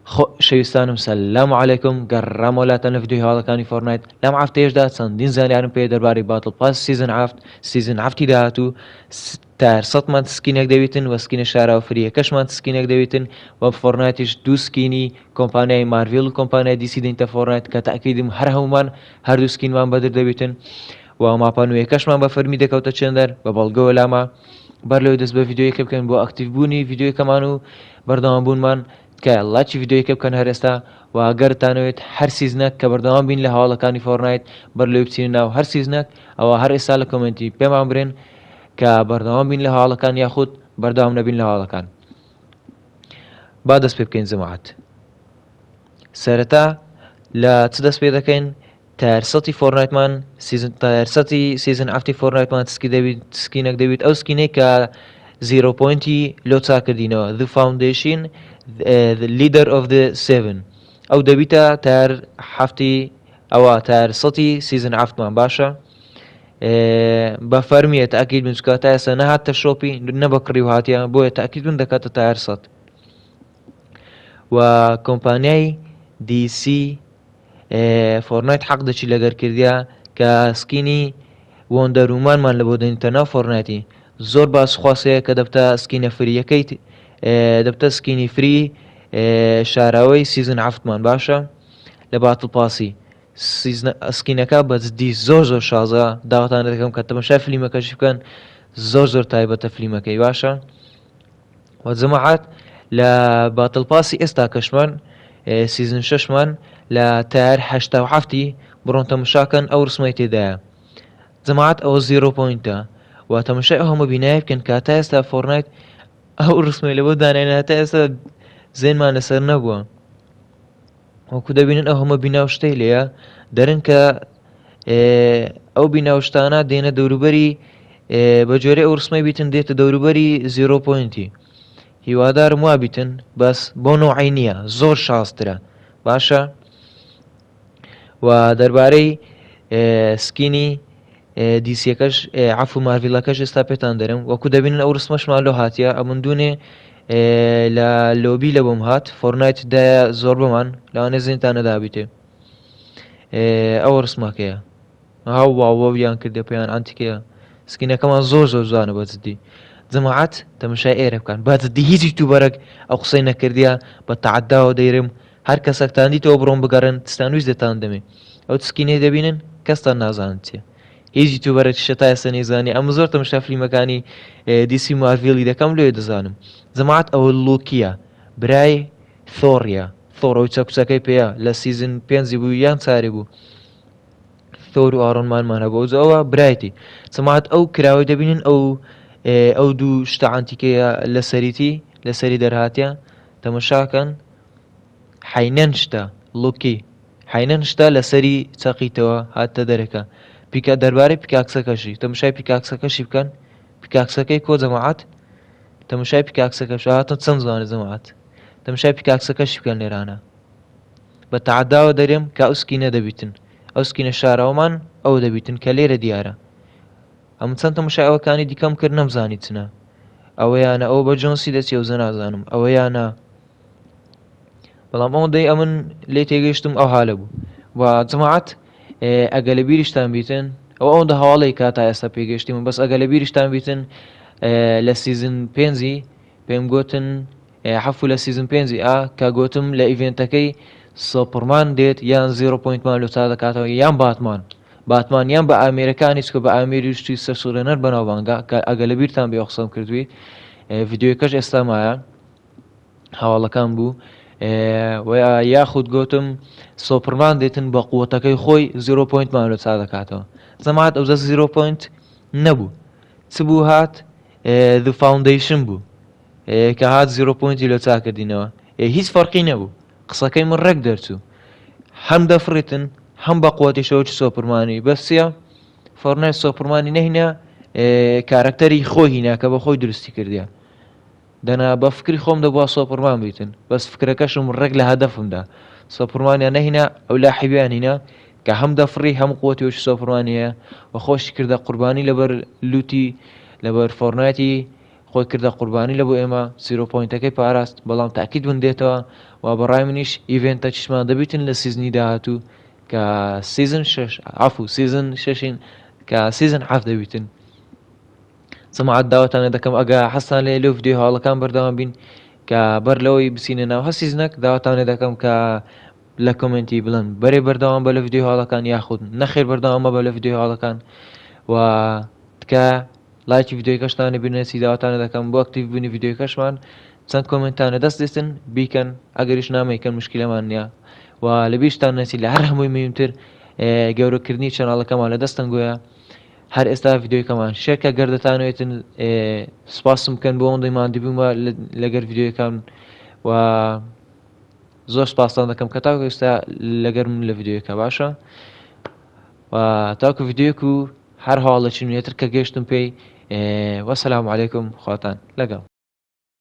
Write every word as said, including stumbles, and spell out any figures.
خۆ شەویستانم سەلام عەلەیکم گەڕام وڵاتان لە ڤیدیۆی هاوڵەکانی فۆرنایت. لەم هەفتەیەشدا چەندین زانیارم پێ دەربارەی باتڵ پاس سیزن هەفت سیزن هەفتی داهاتوو تار سەدمان سکینێک دەویتن و سکینە شاراوە فریەکەشمان سکینێک دەویتن و فۆرنایتیش دوو سکینی کۆمپانیای مارڤیل و کۆمپانیای دیسی دەینتە فۆرنایت کە تاکیدم هەر هەمومان هەردوو سکینمان بەدر دەبیتن و ماپانویەکەشمان بە فەرمی دەکەوتە چێندەر بە بەڵگەوە لاما بەر لەوەی دەست بە ڤیدیۆیەکە بکەن بۆ ئەکتیڤبوونی ڤیدیۆیەکەمان و بەردەوامبوونمان کە لاچی ڤیدیۆیەکە بکەن هەرێستا و ئەگەرتانەوێت هەر سیزنەک کە بەردەوام بین لە هەواڵەکانی فۆرنایت بەر لەوەی بچینە ناو هەر سیزنەک ئەوە هەر ئێستا لە کۆمنتی پێمان برێن کە بەردەوام بین لە هەواڵەکان یاخود بەردەوام نەبین لە هەواڵەکان. با دەست پێ بکەین جەماعەت. سەرەتا لە چ دەست پێ دەکەین؟ تایەرسەتی فۆرنایتمان تایەرسەتی سیزن هەفتی فۆرنایتمان سکی دەویت سکینێک دەویت ئەو سکینەی کە زیرۆ پۆینتی لۆ چاکردینەوە The Foundation The Leader of the Seven ئەو دەبیتە تایەر هەفتی ئەوە تایەرسەتی سیزن هەفتمان باشە بە فەرمیە تاکید بن چکە تا ئێستا نەهاتە شۆپی نەبەکڕی و هاتیە بۆیە تاکید بن دەکاتە تایەرسەت و کۆمپانیای دیسی فۆرنایت حەق دەچی لەگەرکردیا کە سکینی وۆندەر وومانمان لە بۆ دەینتە ناو فۆرنایتی زۆر باسخواسەیە کە دەبتە سکینە فریەکەی دەبتە سکینی فری شاراوەی سیزن هەفتمان باشە لە باتڵ پاسی سکینەکە بەجددی زۆر زۆر شازە داواتان دەکەم کە تەماشای فلیمەکەشی بکەن زۆر زۆر تایبەتە فلیمەکەی باشە و جەماعەت لە باتڵ پاسی ئێستا کەشمان سیزن شەشمان لە تایەر هەشتا و هەفتی بڕۆن تەماشاکەن ئەو ڕسمەی تێدایە جەماعەت ئەوە زیرۆ پۆینتە و تەماشای ئەو هەموو بینایە بکەن کە تا ئێستا فۆرنایت ئەو ڕسمەی لە بۆ دانێنە تا ئێستا زێنمان لەسەر نەبووە وەکو دەبینن ئەو هەموو بیناو شتەی لێیە دەرن کە ئەو بیناوشتانە دێنە دەوروبەری بە جۆرەی ئەو ڕسمەی بیتن دێتە دەوروبەری زیرۆ پۆینتی هیوادارم وا بیتن بەس بۆ نۆعی نییە زۆر شازترە باشە و دەربارەی سکینی دیسیەکەش عەفو مارڤیلەکەش ئێستا پێتان دەرم وەکو دەبینن ئەو ڕسمەشمان لۆ هاتیە ئەمندوونێ لە لۆبی لە بۆم هات فۆرنایت دایە زۆر بمان لەوانێ زێنتانە دابیتێ ئەو ڕسمەکەیە هاو واوەویان کردە پێیان ئەنتیکەیە سکینەکەمان زۆر زۆر جوانە بەجددی جەماعەت تەماشای ئێرە بکەن بەجددی هیچ یوتیوبەرێک ئەو قسەی نەکردیە بە تەعەداوە دەیرم هەر کەسێکتان دیتەوە بڕۆن بگەڕن تستان ویست دەتان دەمێ ئەو سکینەی دەبینن کەستان نازانن چیە هیچ یوتیوبەرێک شە تا ئێستا نەیزانی ئەمە زۆر تەماشا فلیمەکانی دیسی مارڤیلی دەکەم لێ دەزانم جەماعەت ئەوە لۆکیە برای ثۆڕیە ثۆڕ ئەو چەکچەکەی پێەیە لە سیزن پێنجی بوو یان چارێ بوو ثۆر و ئارۆنمانمان هەبوو ئەوە برایەتی جەماعەت ئەو کراوەی دەبینن ئەو ئەو دوو شتە ئەنتیکەیە لە سەریتی لە سەری دەرهاتیە تەماشاکەن حەینەن شتە لۆکی حەینەن شتە لە سەری چەقیتەوە هاتە دەرەکە پیکە دەربارەی پیکاکسەکەشی تەماشای پیکاکسەکەشی بکەن پیکاکسەکەی کۆ جەماعەت تەماشای پیکاکسەکەش هاتە چەند زوانە جەماعەت تەماشای پیکاکسەکەشی بکەن لێرانە بە تەعەداوە دەرێم کە ئەو سکینە دەبیتن ئەو سکینە شاراوەمان ئەو دەبیتن کە لێرە دیارە ئەم چەند تەماشای ئەوەکانی دیکەم کرد نەمزانی چنە ئەوە یانە ئەوە بە جۆنسی دەچێ و زە نازانم ئەوە یانە بەڵام ئەوەندەی ئەمن لێ تێگەیشتم ئەو حالە بوو و جەماعەت ئەگە لە بیریشتان بیتن ئەو ئەوەندە هەواڵی کا تا ئێستا پێگەشتی من بەس ئەگە لە بیریشتان بیتن لە سیزن پێنجی پێم گوتن حەفو لە سیزن پێنجی ئا کە گوتم لە ئیڤێنتەکەی سۆپڕمان دێت یان زیرۆ پۆینتمان لۆ تا دەکاتەوە یان باتمان باتمان یان بە ئامێرەکانی چکە بە ئامێری شتی سەرسوورێنەر بەناوبانگە کە ئەگە لە بیرتان بێ قسەم کردووی ڤیدیۆیەکەش ئێستا مایە هەواڵەکان بوو یاخود گوتم سۆپڕمان دێتن بە قووەتەکەی خۆی زیرۆ پۆینتمان لە چا دەکاتەوە جەماعەت ئەوزە زیرۆ پۆینت نەبوو چ بوو هات The Foundation بوو کە هات زیرۆ پۆینتی لە چا کردینەوە هیچ فەرقی نەبوو قسەکەی من ڕێک دەرچوو هەم دەفڕێتن هەم بە قووەتی شەوکی سۆپڕمانی بەسیە فۆرنایت سۆپڕمانی نەهینە کارکتەری خۆی هینا کە بە خۆی دروستی کردیە دەنا بە فکری خۆم دەبووە سۆپڕمان بیتن بەس فکرەکەشم ڕێک لە هەدەفمدا سۆپڕمانیان نەهینە ئەو لاحیبیان هینە کە هەم دەفڕی هەم قووەتی وەشی سۆپڕمانی هەیە و خۆشی کردە قوربانی لەبەر لوتی لەبەر فۆرنایتی خۆی کردە قوربانی لە بۆ ئێمە زیرۆ پۆینتەکەی پاراست بەڵام تاکید من دێتەوە و بەڕای منیش ئیڤێنتە چشمان دەبیتن لە سیزنی داهاتوو کە سیزن شش عفو سیزن ششین کە سیزن حەف دەبیتن. سەماعەت داواتانە دەکەم ئەگە حەستان لێ لەو ڤیدیۆ هاوڵەکان بەردەوام بین کە بەر لەوەی بسینە ناو هە سیزنەک داواتانە دەکەم کە لە کۆمنتی بڵن بەرێ بەردەوام بە لە ڤیدیۆ هاوڵەکان یاخود نەخێر بەردەوامە بە لە ڤیدیۆ هاوڵەکان و تکە لایکی ڤیدیۆی کەشتانە بنێسی داواتانە دەکەم بۆ ئەکتیڤ بوونی ڤیدیۆی کەشمان چەند کۆمنتانە دەست دەستن بیکەن ئەگەریش نامەیکەن مشکلەمان نییە و لە بیشتان نەسی لە هەر هەمووی مهمتر گەورەکردنی چەناڵەکەمان لە دەستن گویا هەر ئێستا ڤیدیۆیەکەمان شێرکە گەردەتانوێتن سپاسم بکەن بۆ ئەوەندەیمان دیبوومە لەگەر ڤیدیۆیەکان و زۆر سپاسان دەکەم کە تاکو ئێستا لەگەر من لە ڤیدیۆیەکە باشە و تاکو ڤیدیۆیەک و هەر هەواڵەکی نوێتر کە گەشتم پێی وەسەلام عەلەیکوم خواتان لەگەڵ.